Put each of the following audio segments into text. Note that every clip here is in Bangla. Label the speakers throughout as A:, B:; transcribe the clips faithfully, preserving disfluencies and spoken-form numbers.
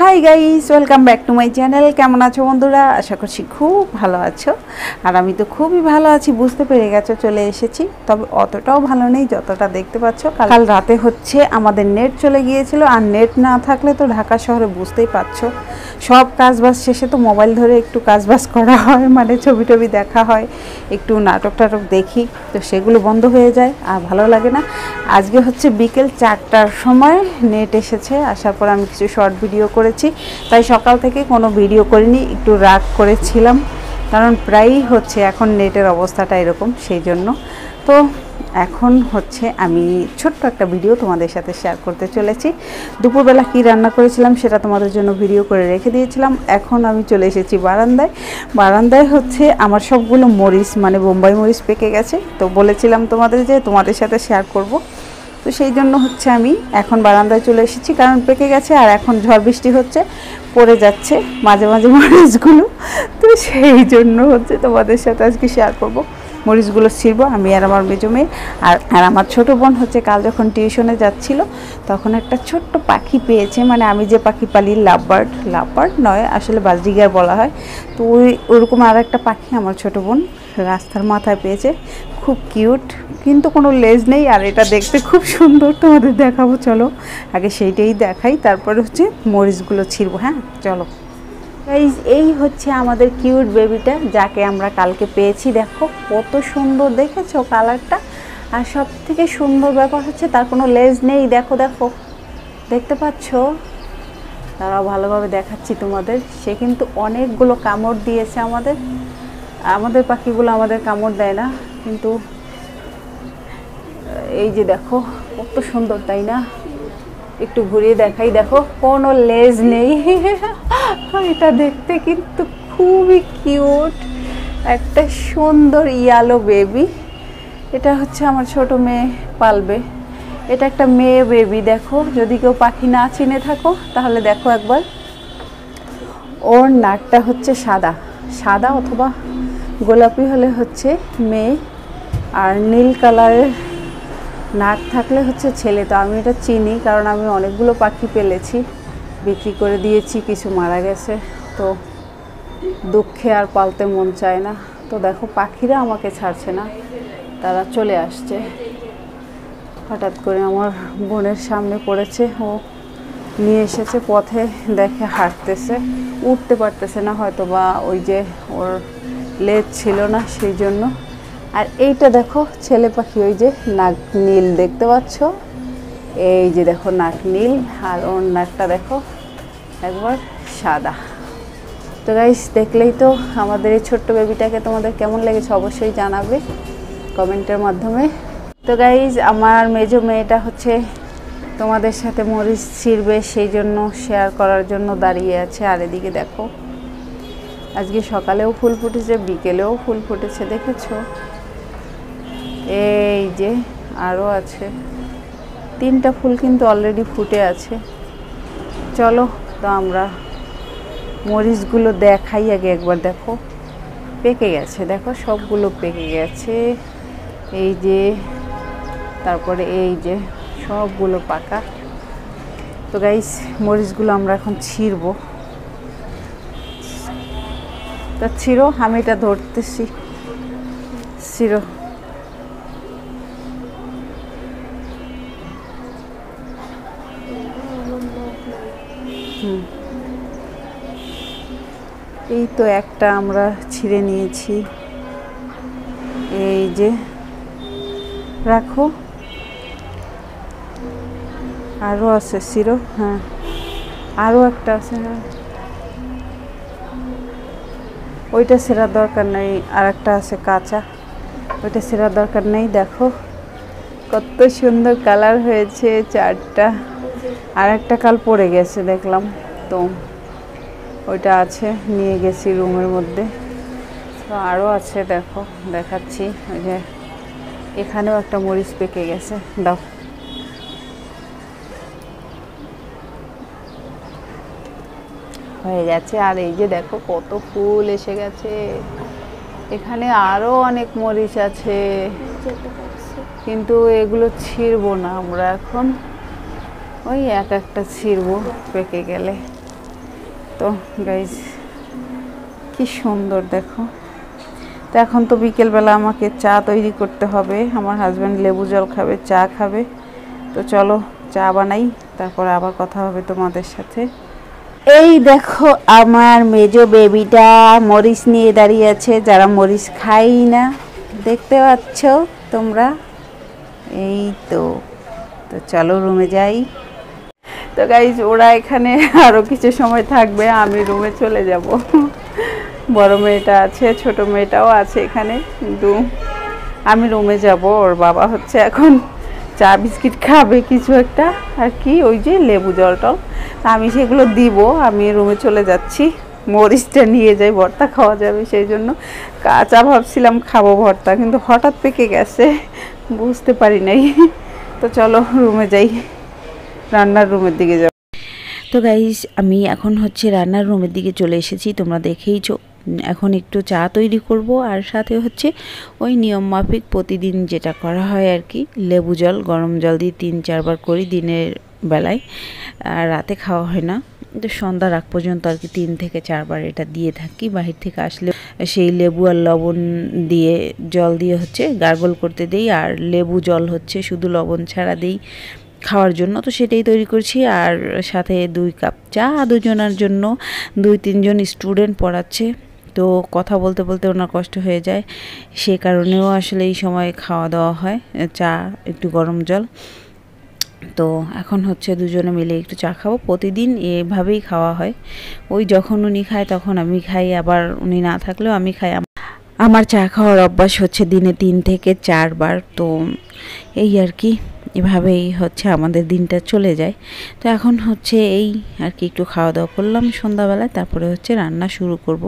A: High guys, welcome back to my channel. কেমন আছো বন্ধুরা? আশা করছি খুব ভালো আছো। আর আমি তো খুবই ভালো আছি, বুঝতে পেরে গেছো চলে এসেছি। তবে অতটাও ভালো নেই যতটা দেখতে পাচ্ছ। কাল রাতে হচ্ছে আমাদের নেট চলে গিয়েছিল, আর নেট না থাকলে তো ঢাকা শহরে বুঝতেই পারছো সব কাজবাজ শেষে তো মোবাইল ধরে একটু কাজবাজ করা হয়, মানে ছবি টবি দেখা হয়, একটু নাটক টাটক দেখি, তো সেগুলো বন্ধ হয়ে যায় আর ভালো লাগে না। আজকে হচ্ছে বিকেল চারটার সময় নেট এসেছে, আসার পর আমি কিছু শর্ট ভিডিও করেছি, তাই সকাল থেকে কোনো ভিডিও করিনি, একটু রাগ করেছিলাম, কারণ প্রায়ই হচ্ছে এখন নেটের অবস্থাটা এরকম, সেই জন্য। তো এখন হচ্ছে আমি ছোট্ট একটা ভিডিও তোমাদের সাথে শেয়ার করতে চলেছি। দুপুরবেলা কী রান্না করেছিলাম সেটা তোমাদের জন্য ভিডিও করে রেখে দিয়েছিলাম। এখন আমি চলে এসেছি বারান্দায়। বারান্দায় হচ্ছে আমার সবগুলো মরিচ, মানে বোম্বাই মরিচ পেকে গেছে, তো বলেছিলাম তোমাদের যে তোমাদের সাথে শেয়ার করব, তো সেই জন্য হচ্ছে আমি এখন বারান্দায় চলে এসেছি, কারণ পেকে গেছে আর এখন ঝড় বৃষ্টি হচ্ছে, পড়ে যাচ্ছে মাঝে মাঝে মরিচগুলো, তো সেই জন্য হচ্ছে তোমাদের সাথে আজকে শেয়ার করব। মরিচগুলো ছিঁড়বো আমি আর আমার মেজো মেয়ে। আর আর আমার ছোটো বোন হচ্ছে কাল যখন টিউশনে যাচ্ছিল তখন একটা ছোট্ট পাখি পেয়েছে, মানে আমি যে পাখি পালি, লাভ বার্ড, লাভ বার্ড নয় আসলে বাজরিগার বলা হয়, তো ওই ওরকম আর একটা পাখি আমার ছোটো বোন রাস্তার মাথায় পেয়েছে, খুব কিউট, কিন্তু কোনো লেজ নেই, আর এটা দেখতে খুব সুন্দর, তোমাদের দেখাবো, চলো আগে সেইটাই দেখাই, তারপরে হচ্ছে মরিচগুলো ছিঁড়বো। হ্যাঁ চলো গাইস, এই হচ্ছে আমাদের কিউট বেবিটা, যাকে আমরা কালকে পেয়েছি। দেখো কত সুন্দর, দেখেছো কালারটা? আর সব থেকে সুন্দর ব্যাপার হচ্ছে তার কোনো লেজ নেই, দেখো দেখো, দেখতে পাচ্ছ? তারাও ভালোভাবে দেখাচ্ছি তোমাদের। সে কিন্তু অনেকগুলো কামড় দিয়েছে আমাদের, আমাদের পাখিগুলো আমাদের কামড় দেয় না, কিন্তু এই যে দেখো কত সুন্দর, তাই না? একটু ঘুরিয়ে দেখাই, দেখো কোনো লেজ নেই। এটা দেখতে কিন্তু খুবই কিউট, একটা সুন্দর ইয়েলো বেবি। এটা হচ্ছে আমার ছোট মেয়ে পালবে, এটা একটা মেয়ে বেবি। দেখো, যদি কেউ পাখি না চিনে থাকো তাহলে দেখো একবার, ওর নাকটা হচ্ছে সাদা সাদা অথবা গোলাপি হলে হচ্ছে মেয়ে, আর নীল কালারের নাক থাকলে হচ্ছে ছেলে। তো আমি এটা চিনি, কারণ আমি অনেকগুলো পাখি পেলেছি, বিক্রি করে দিয়েছি, কিছু মারা গেছে, তো দুঃখে আর পালতে মন চায় না। তো দেখো পাখিরা আমাকে ছাড়ছে না, তারা চলে আসছে। হঠাৎ করে আমার বোনের সামনে পড়েছে, ও নিয়ে এসেছে, পথে দেখে হাঁটতেছে, উঠতে পারতেছে না, হয়তো বা ওই যে ওর লেজ ছিল না সেই জন্য। আর এইটা দেখো ছেলে পাখি, ওই যে নাক নীল, দেখতে পাচ্ছ? এই যে দেখো নাক নীল, আর ওর নাকটা দেখো একবার সাদা। তো গাইস, দেখলেই তো আমাদের এই ছোট্ট বেবিটাকে তোমাদের কেমন লেগেছে অবশ্যই জানাবে কমেন্টের মাধ্যমে। তো গাইস, আমার মেজো মেয়েটা হচ্ছে তোমাদের সাথে মরিচ ছিঁড়বে, সেই জন্য শেয়ার করার জন্য দাঁড়িয়ে আছে। আর এদিকে দেখো আজকে সকালেও ফুল ফুটেছে, বিকেলেও ফুল ফুটেছে, দেখেছো? এই যে আরও আছে তিনটা ফুল, কিন্তু অলরেডি ফুটে আছে। চলো তো আমরা মরিচগুলো দেখাই আগে একবার। দেখো পেকে গেছে, দেখো সবগুলো পেকে গেছে, এই যে, তারপরে এই যে সবগুলো পাকা। তো গাইস, মরিচগুলো আমরা এখন ছিঁড়বো, তা ছিঁড়ো, আমি এটা ধরতেছি, ছিঁড়ো। হুম, এই তো একটা আমরা ছিঁড়ে নিয়েছি, এই যে রাখো, আরও আছে, ছিঁড়ো। হ্যাঁ আরও একটা আছে, হ্যাঁ ওইটা ছেঁড়ার দরকার নেই, আর একটা আছে কাঁচা, ওইটা ছেঁড়ার দরকার নেই। দেখো কত সুন্দর কালার হয়েছে চারটা, আর একটা কাল পড়ে গেছে দেখলাম, তো ওইটা আছে, নিয়ে গেছি রুমের মধ্যে। তো আরও আছে, দেখো দেখাচ্ছি, ওই যে এখানেও একটা মরিচ পেকে গেছে, দাও। হয়ে গেছে। আর এই যে দেখো কত ফুল এসে গেছে, এখানে আরও অনেক মরিচ আছে, কিন্তু এগুলো ছিঁড়বো না আমরা এখন, ওই এক একটা ছিঁড়বো পেকে গেলে। তো গাইজ কি সুন্দর দেখো। তো এখন তো বিকেলবেলা আমাকে চা তৈরি করতে হবে, আমার হাজব্যান্ড লেবু জল খাবে, চা খাবে। তো চলো চা বানাই, তারপরে আবার কথা হবে তোমাদের সাথে। এই দেখো আমার মেজো বেবিটা মরিচ নিয়ে দাঁড়িয়ে আছে, যারা মরিচ খাই না, দেখতে পাচ্ছ তোমরা। এই তো তো চলো রুমে যাই। তো গাইজ ওরা এখানে আরও কিছু সময় থাকবে, আমি রুমে চলে যাব। বড় মেয়েটা আছে, ছোট মেয়েটাও আছে এখানে, কিন্তু আমি রুমে যাব। ওর বাবা হচ্ছে এখন চা বিস্কিট খাবে কিছু একটা আর কি, ওই যে লেবু জল টল, আমি সেগুলো দিব। আমি রুমে চলে যাচ্ছি, মরিচটা নিয়ে যাই, ভর্তা খাওয়া যাবে সেই জন্য। কাঁচা ভাবছিলাম খাবো ভর্তা, কিন্তু হঠাৎ পেকে গেছে, বুঝতে পারি নাই। তো চলো রুমে যাই, রান্নার রুমের দিকে যাব। তো গাইস আমি এখন হচ্ছে রান্নার রুমের দিকে চলে এসেছি, তোমরা দেখেইছো। এখন একটু চা তৈরি করব, আর সাথে হচ্ছে ওই নিয়ম মাফিক প্রতিদিন যেটা করা হয় আর কি, লেবু জল গরম জল দিয়ে তিন চারবার করি দিনের বেলায়, আর রাতে খাওয়া হয় না। তো সন্ধ্যার আগ পর্যন্ত আর কি তিন থেকে চারবার এটা দিয়ে থাকি। বাহির থেকে আসলে সেই লেবু আর লবণ দিয়ে জল দিয়ে হচ্ছে গার্গল করতে দেই, আর লেবু জল হচ্ছে শুধু লবণ ছাড়া দেই খাওয়ার জন্য। তো সেটাই তৈরি করছি, আর সাথে দুই কাপ চা দুজনের জন্য। দুই তিনজন স্টুডেন্ট পড়াচ্ছে, তো কথা বলতে বলতে ওনার কষ্ট হয়ে যায়, সে কারণেও আসলে এই সময় খাওয়া দাওয়া হয় চা একটু গরম জল। তো এখন হচ্ছে দুজনে মিলে একটু চা খাবো, প্রতিদিন এভাবেই খাওয়া হয়। ওই যখন উনি খায় তখন আমি খাই, আবার উনি না থাকলেও আমি খাই। আমার চা খাওয়ার অভ্যাস হচ্ছে দিনে তিন থেকে চারবার। তো এই আর কি, এভাবেই হচ্ছে আমাদের দিনটা চলে যায়। তো এখন হচ্ছে এই আর কি একটু খাওয়া দাওয়া করলাম সন্ধ্যাবেলায়, তারপরে হচ্ছে রান্না শুরু করব।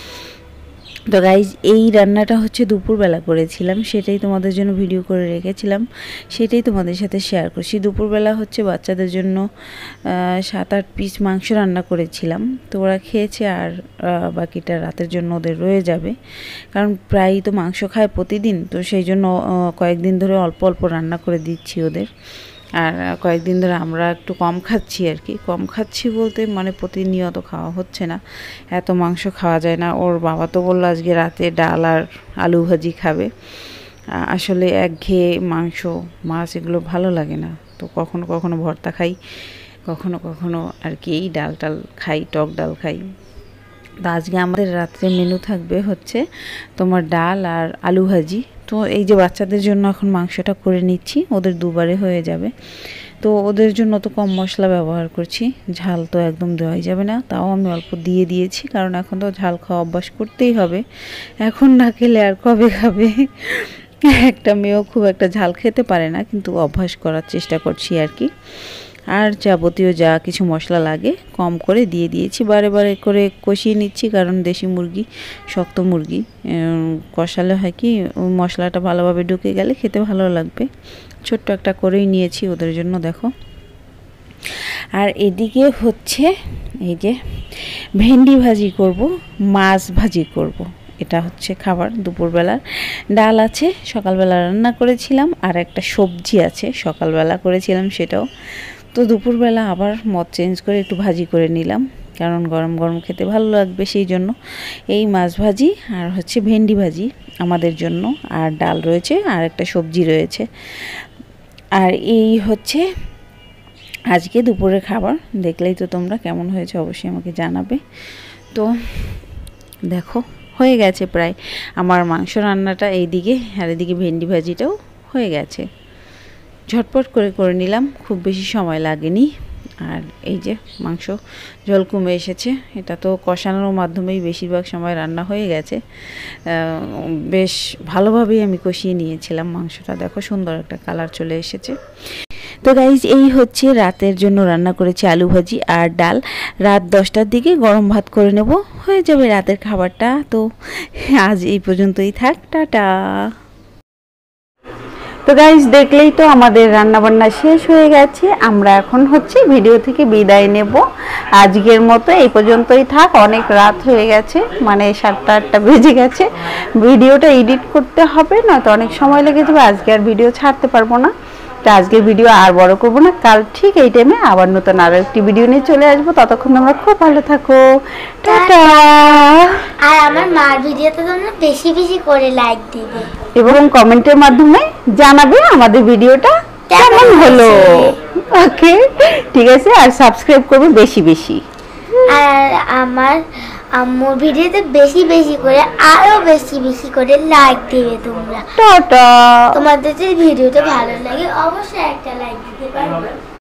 A: তো গাইজ এই রান্নাটা হচ্ছে দুপুরবেলা করেছিলাম, সেটাই তোমাদের জন্য ভিডিও করে রেখেছিলাম, সেটাই তোমাদের সাথে শেয়ার করছি। দুপুরবেলা হচ্ছে বাচ্চাদের জন্য সাত আট পিস মাংস রান্না করেছিলাম, তো ওরা খেয়েছে, আর বাকিটা রাতের জন্য ওদের রয়ে যাবে, কারণ প্রায়ই তো মাংস খায় প্রতিদিন। তো সেই জন্য কয়েকদিন ধরে অল্প অল্প রান্না করে দিচ্ছি ওদের, আর কয়েকদিন ধরে আমরা একটু কম খাচ্ছি আর কি। কম খাচ্ছি বলতে মানে প্রতিনিয়ত খাওয়া হচ্ছে না, এত মাংস খাওয়া যায় না। ওর বাবা তো বললো আজকে রাতে ডাল আর আলু ভাজি খাবে। আসলে একঘেয়ে মাংস মাছ এগুলো ভালো লাগে না, তো কখনো কখনো ভর্তা খাই, কখনো কখনো আর কি এই ডাল টাল খাই, টক ডাল খাই। তো আজকে আমাদের রাত্রে মেনু থাকবে হচ্ছে তোমার ডাল আর আলু ভাজি। তো এই যে বাচ্চাদের জন্য এখন মাংসটা করে নিচ্ছি, ওদের দুবারে হয়ে যাবে। তো ওদের জন্য তো কম মশলা ব্যবহার করছি, ঝাল তো একদম দেওয়াই যাবে না, তাও আমি অল্প দিয়ে দিয়েছি, কারণ এখন তো ঝাল খাওয়া অভ্যাস করতেই হবে, এখন না খেলে আর কবে খাবে। একটা মেয়েও খুব একটা ঝাল খেতে পারে না, কিন্তু অভ্যাস করার চেষ্টা করছি আর কি। আর যাবতীয় যা কিছু মশলা লাগে কম করে দিয়ে দিয়েছি, বারে বারে করে কষিয়ে নিচ্ছি, কারণ দেশি মুরগি শক্ত মুরগি, কষালে হয় কি মশলাটা ভালোভাবে ঢুকে গেলে খেতে ভালো লাগবে। ছোট্ট একটা করেই নিয়েছি ওদের জন্য দেখো। আর এদিকে হচ্ছে এই যে ভেন্ডি ভাজি করব, মাছ ভাজি করব, এটা হচ্ছে খাবার দুপুরবেলার। ডাল আছে, সকালবেলা রান্না করেছিলাম, আর একটা সবজি আছে সকালবেলা করেছিলাম সেটাও। তো দুপুরবেলা আবার মত চেঞ্জ করে একটু ভাজি করে নিলাম, কারণ গরম গরম খেতে ভালো লাগবে সেই জন্য। এই মাছ ভাজি আর হচ্ছে ভেন্ডি ভাজি আমাদের জন্য, আর ডাল রয়েছে, আর একটা সবজি রয়েছে। আর এই হচ্ছে আজকে দুপুরের খাবার। দেখলেই তো তোমরা কেমন হয়েছে অবশ্যই আমাকে জানাবে। তো দেখো হয়ে গেছে প্রায় আমার মাংস রান্নাটা এইদিকে, আর এদিকে ভেন্ডি ভাজিটাও হয়ে গেছে। ঝটপট করে করে নিলাম, খুব বেশি সময় লাগেনি। আর এই যে মাংস জল কমে এসেছে, এটা তো কষানোর মাধ্যমেই বেশিরভাগ সময় রান্না হয়ে গেছে। বেশ ভালোভাবেই আমি কষিয়ে নিয়েছিলাম মাংসটা, দেখো সুন্দর একটা কালার চলে এসেছে। তো গাইজ এই হচ্ছে রাতের জন্য রান্না করেছি আলু ভাজি আর ডাল। রাত দশটার দিকে গরম ভাত করে নেব, হয়ে যাবে রাতের খাবারটা। তো আজ এই পর্যন্তই থাক, টাটা। তো গাইজ দেখলেই তো আমাদের রান্নাবান্না শেষ হয়ে গেছে, আমরা এখন হচ্ছে ভিডিও থেকে বিদায় নেব। আজকের মতো এই পর্যন্তই থাক, অনেক রাত হয়ে গেছে, মানে সাতটা আটটা বেজে গেছে। ভিডিওটা এডিট করতে হবে না তো অনেক সময় লেগে যাবে, আজকে আর ভিডিও ছাড়তে পারবো না। তো আজকের ভিডিও আর বড় করব না, কাল ঠিক এই টাইমে আবার নতুন আরো একটি ভিডিও নিয়ে চলে আসবো। ততক্ষণ তোমরা খুব ভালো থাকো, টাটা।
B: আর আমার মার ভিডিওতে তোমরা বেশি বেশি করে লাইক দিবে
A: এবং কমেন্টের মাধ্যমে জানাবে আমাদের ভিডিওটা কেমন হলো। ওকে, ঠিক আছে। আর সাবস্ক্রাইব করবে বেশি বেশি।
B: আর আমার আম্মুর ভিডিওতে বেশি বেশি করে আরো বেশি বেশি করে লাইক দিবে তোমরা।
A: টাটা।
B: তোমাদের যদি ভিডিওটা ভালো লাগে অবশ্যই একটা লাইক দিতে পারবে।